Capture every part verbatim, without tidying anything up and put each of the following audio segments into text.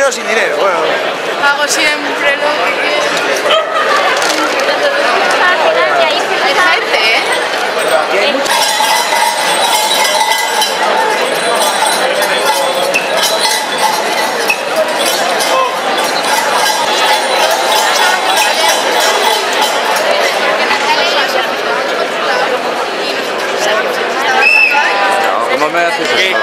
dinero o sin dinero. Bueno. Hago siempre lo que quiero. Hay gente, ¿eh? Y hay mucho... ¿Cómo me haces eso?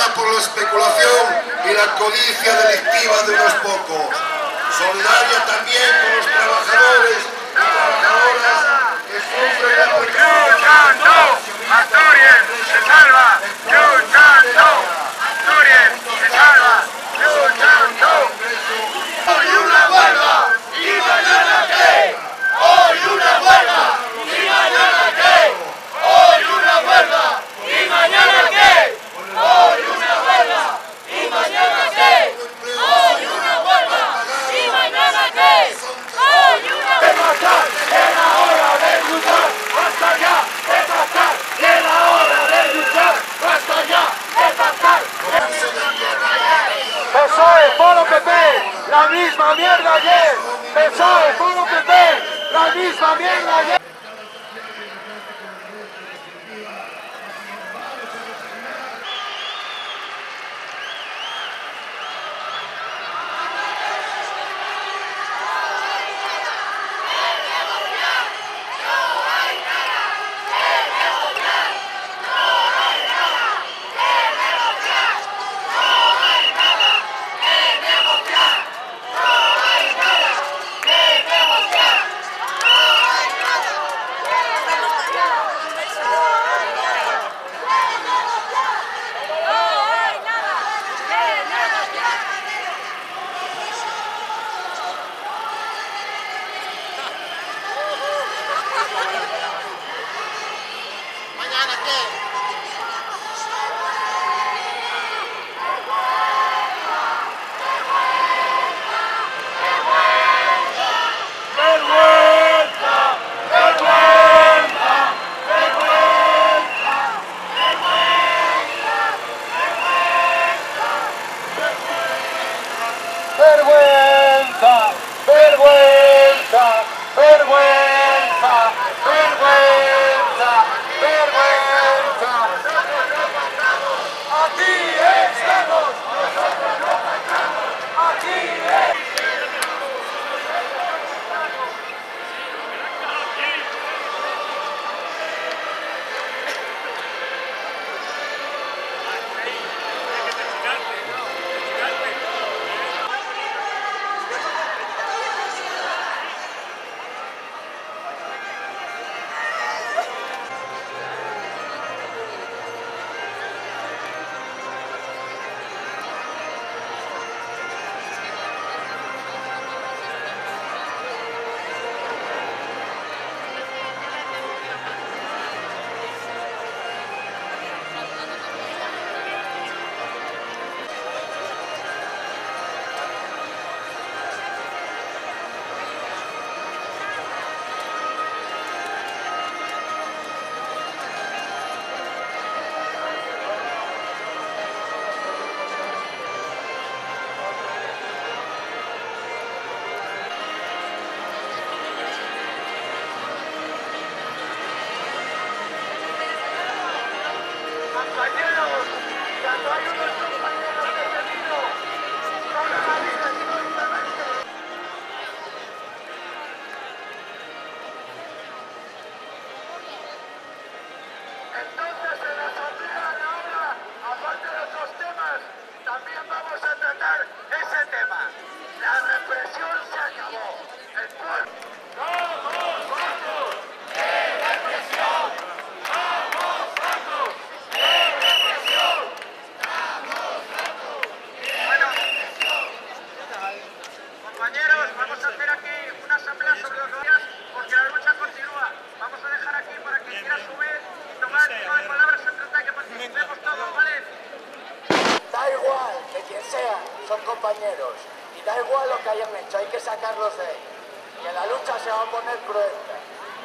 marcada por la especulación y la codicia delictiva de unos pocos. Solidaria también con los trabajadores y trabajadoras que sufren la precariedad. ¡Asturias se salva! ¡Luchando! ¡Asturias se salva! ¡Luchando! ¡Hoy una huelga! ¿Y mañana qué? ¡Hoy una huelga! ¿Y mañana qué? ¡Hoy una huelga! ¿Y mañana qué? ¡Hoy una huelga! ¿Y mañana qué? ¡Hoy una huelga! ¿Y mañana qué? ¡Hoy una huelga! ¡Era hora de luchar! ¡Basta ya de pactar! ¡Era hora de luchar! ¡Basta ya de pactar! P S O E, Foro P P, la misma mierda ayer. P S O E, Foro P P, la misma mierda ayer. ¡Vergüenza! ¡Vergüenza! ¡Vergüenza! ¡Vergüenza! ¡Vergüenza! ¡Aquí estamos! ¡Aquí estamos! Compañeros, cuando hay unos compañeros detenidos, son la vida inmediatamente. Entonces en la asamblea de ahora, aparte de otros temas, también vamos a tratar ese tema. La represión se acabó. El pueblo. ¡Vamos, vamos! ¡De represión! ¡Vamos, vamos! Compañeros, vamos a hacer aquí una asamblea sobre los días porque la lucha continúa. Vamos a dejar aquí para que quiera subir y tomar las palabras en trata que participemos todos, ¿vale? Da igual de quien sea, son compañeros. Y da igual lo que hayan hecho, hay que sacarlos de ahí. Que la lucha se va a poner cruenta.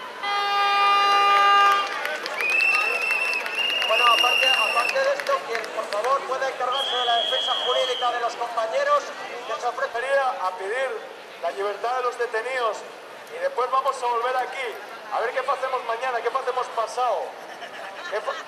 Bueno, aparte, aparte de esto, quien por favor pueda encargarse de la defensa jurídica de los compañeros, que se ofrecería a pedir la libertad de los detenidos. Y después vamos a volver aquí, a ver qué hacemos mañana, qué hacemos pasado. ¿Qué fa...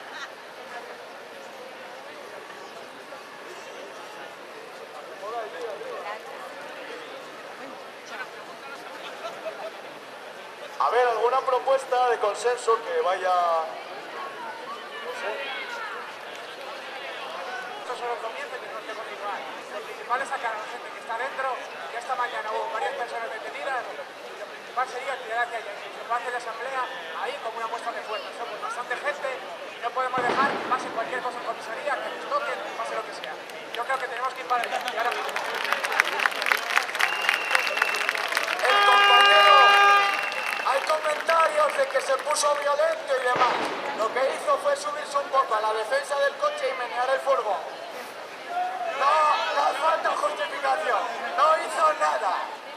A ver, ¿alguna propuesta de consenso que vaya... no sé? solo comienzo y tenemos que continuar. Lo principal es sacar a la gente que está dentro, que esta mañana hubo varias personas detenidas, y lo principal sería tirar hacia allá, que se pase la asamblea ahí como una muestra de fuerza. Somos bastante gente y no podemos dejar que pase cualquier cosa en comisaría, que nos toquen, pase lo que sea. Yo creo que tenemos que ir para adelante. Y ahora mismo. El compañero, hay comentarios de que se puso violento y demás. Lo que hizo fue subirse un poco a la defensa del coche y menear el furgón. No, no falta justificación. No hizo nada.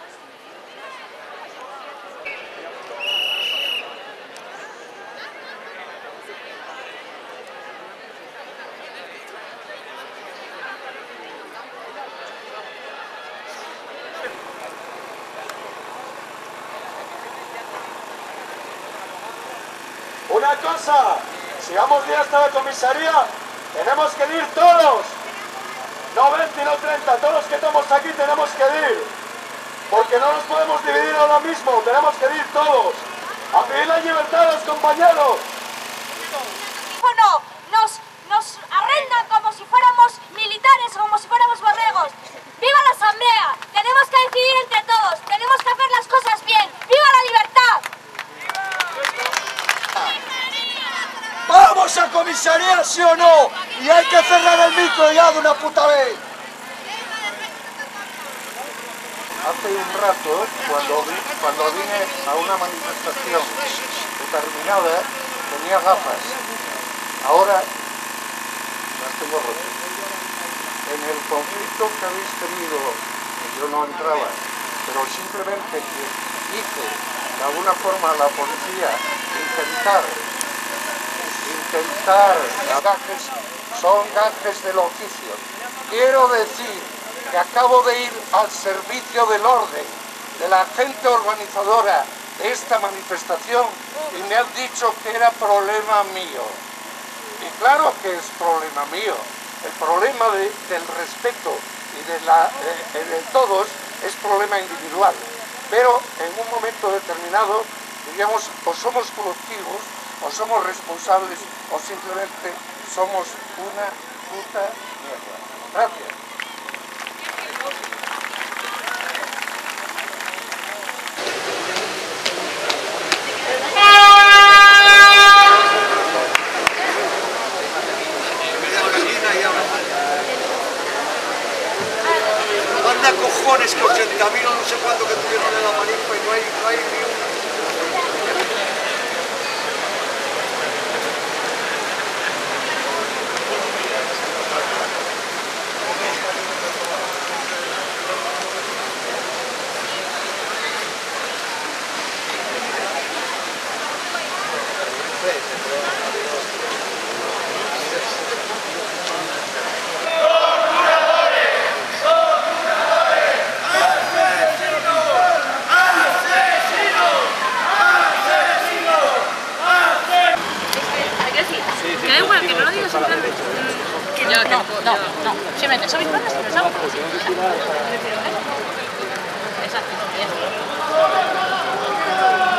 Una cosa, si vamos bien hasta la comisaría, tenemos que ir todos. No veinte, no treinta, todos los que estamos aquí tenemos que ir. Porque no nos podemos dividir ahora mismo, tenemos que ir todos. A pedir la libertad a los compañeros. Bueno, nos, nos arrendan como si fuéramos militares, como si fuéramos borregos. ¡Viva la asamblea! Tenemos que decidir entre todos, tenemos que hacer las cosas bien. ¡Viva la libertad! ¡Vamos a comisaría, sí o no! Y hay que cerrar el micro ya de una puta vez. Hace un rato, cuando, vi, cuando vine a una manifestación determinada, tenía gafas. Ahora las tengo rotas. En el conflicto que habéis tenido, yo no entraba, pero simplemente que hice de alguna forma a la policía intentar intentar gajes, son gajes del oficio. Quiero decir que acabo de ir al servicio del orden, de la gente organizadora de esta manifestación, y me han dicho que era problema mío. Y claro que es problema mío. El problema de, del respeto y de, la, de, de todos es problema individual. Pero en un momento determinado, digamos, o somos colectivos, o somos responsables, o simplemente somos una puta mierda. Gracias. Manda cojones que ochenta mil o no sé cuánto que tuvieron en la manifa y no hay, no hay ni un... Que da igual, que no lo digas en plan... Que no, no, no, no. Simplemente, ¿sois padres? ¿No los hago? Exacto, bien.